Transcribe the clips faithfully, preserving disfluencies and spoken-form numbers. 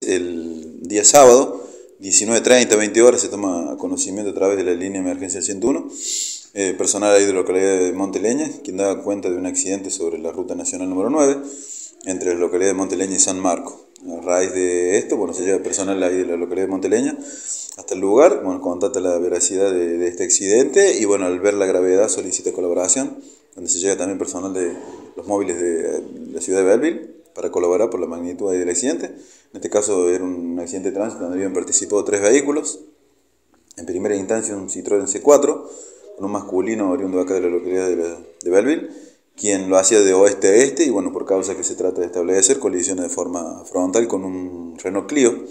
el día sábado, diecinueve treinta, veinte horas, se toma conocimiento a través de la línea de emergencia ciento uno, eh, personal ahí de la localidad de Monteleña, quien daba cuenta de un accidente sobre la ruta nacional número nueve, entre la localidad de Monteleña y San Marco. A raíz de esto, bueno, se llega personal ahí de la localidad de Monteleña hasta el lugar, bueno, contacta la veracidad de, de este accidente y, bueno, al ver la gravedad solicita colaboración, donde se llega también personal de los móviles de la ciudad de Belleville para colaborar por la magnitud del accidente. En este caso era un accidente de tránsito donde habían participado tres vehículos. En primera instancia un Citroën C cuatro, con un masculino oriundo acá de la localidad de, la, de Belleville, quien lo hacía de oeste a este y, bueno, por causa que se trata de establecer, colisiona de forma frontal con un Renault Clio,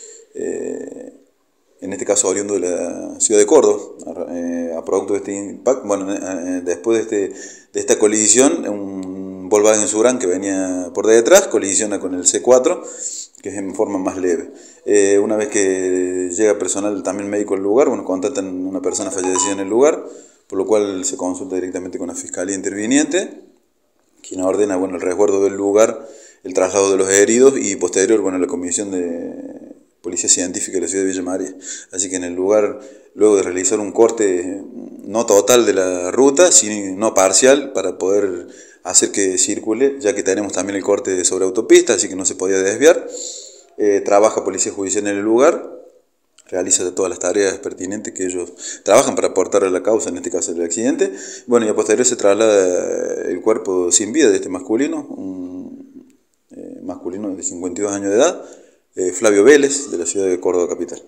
eh, en este caso oriundo de la ciudad de Córdoba. Eh, a producto de este impacto, bueno, eh, después de, este, de esta colisión, un Volkswagen Surán que venía por detrás colisiona con el C cuatro, que es en forma más leve. Eh, una vez que llega personal también médico al lugar, bueno, contactan a una persona fallecida en el lugar, por lo cual se consulta directamente con la Fiscalía Interviniente, quien ordena, bueno, el resguardo del lugar, el traslado de los heridos y posterior, bueno, la comisión de Policía Científica de la ciudad de Villa María. Así que en el lugar, luego de realizar un corte no total de la ruta, sino parcial, para poder hacer que circule, ya que tenemos también el corte sobre autopista, así que no se podía desviar, eh, trabaja Policía Judicial en el lugar, realiza todas las tareas pertinentes que ellos trabajan para aportar a la causa, en este caso del accidente. Bueno, y a posterior se traslada el cuerpo sin vida de este masculino, un eh, masculino de cincuenta y dos años de edad, eh, Flavio Vélez, de la ciudad de Córdoba capital.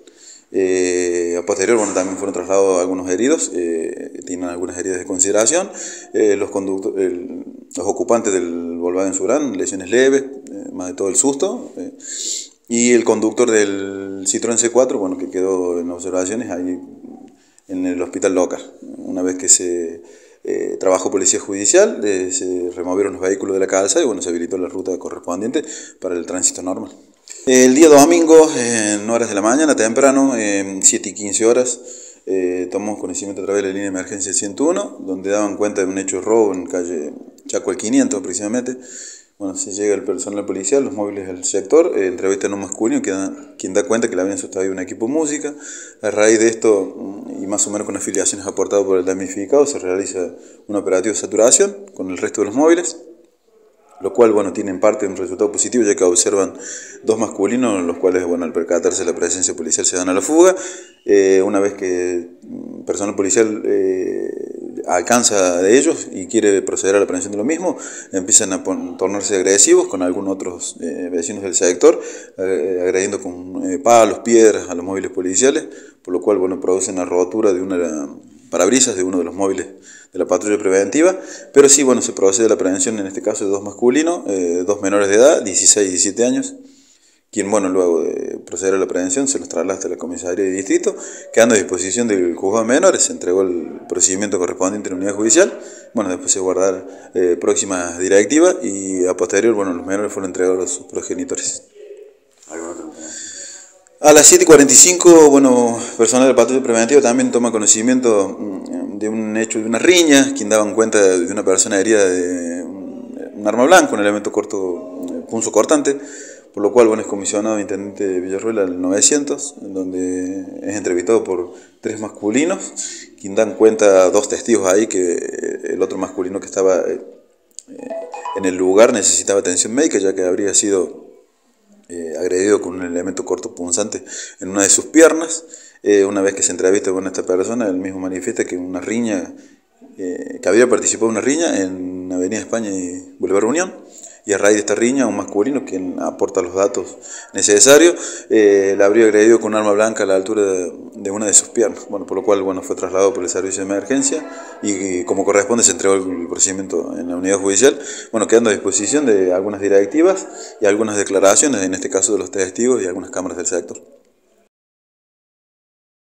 Eh, a posterior, bueno, también fueron trasladados algunos heridos, eh, tienen algunas heridas de consideración, eh, los, el, los ocupantes del Volkswagen Surán, lesiones leves, eh, más de todo el susto, eh, y el conductor del Citroën C cuatro, bueno, que quedó en observaciones ahí en el hospital local. Una vez que se eh, trabajó Policía Judicial, eh, se removieron los vehículos de la calzada y, bueno, se habilitó la ruta correspondiente para el tránsito normal. El día domingo, en horas de la mañana, temprano, en siete y quince horas, eh, tomamos conocimiento a través de la línea de emergencia ciento uno, donde daban cuenta de un hecho de robo en calle Chaco al quinientos aproximadamente. Bueno, se llega el personal policial, los móviles del sector, eh, entrevistan a un masculino que da, quien da cuenta que le habían sustraído un equipo de música. A raíz de esto, y más o menos con afiliaciones aportadas por el damnificado, se realiza un operativo de saturación con el resto de los móviles, lo cual, bueno, tiene en parte un resultado positivo, ya que observan dos masculinos, los cuales, bueno, al percatarse de la presencia policial se dan a la fuga. Eh, una vez que el personal policial eh, alcanza de ellos y quiere proceder a la aprehensión de lo mismo, empiezan a tornarse agresivos con algunos otros eh, vecinos del sector, eh, agrediendo con eh, palos, piedras a los móviles policiales, por lo cual, bueno, producen la rotura de una parabrisas de uno de los móviles de la patrulla preventiva, pero sí, bueno, se procede a la prevención, en este caso de dos masculinos, eh, dos menores de edad, dieciséis y diecisiete años, quien, bueno, luego de proceder a la prevención se los traslada hasta la comisaría de distrito, quedando a disposición del juzgado de menores. Se entregó el procedimiento correspondiente en la unidad judicial. Bueno, después se guardará eh, próximas directivas y a posterior, bueno, los menores fueron entregados a sus progenitores. A las siete y cuarenta y cinco, bueno, personal del patrulla preventiva también toma conocimiento de un hecho de una riña, quien daban cuenta de una persona herida de un arma blanca, un elemento corto, punzo cortante, por lo cual, bueno, es comisionado intendente de Villarroel al novecientos, donde es entrevistado por tres masculinos, quien dan cuenta dos testigos ahí que el otro masculino que estaba en el lugar necesitaba atención médica, ya que habría sido Eh, agredido con un elemento corto punzante en una de sus piernas. Eh, una vez que se entrevista con esta persona, él mismo manifiesta que una riña, eh, que había participado en una riña en Avenida España y Boulevard Unión, y a raíz de esta riña, un masculino, quien aporta los datos necesarios, eh, la habría agredido con un arma blanca a la altura de, de una de sus piernas, bueno, por lo cual, bueno, fue trasladado por el servicio de emergencia y, y como corresponde se entregó el procedimiento en la unidad judicial, bueno, quedando a disposición de algunas directivas y algunas declaraciones, en este caso de los testigos y algunas cámaras del sector.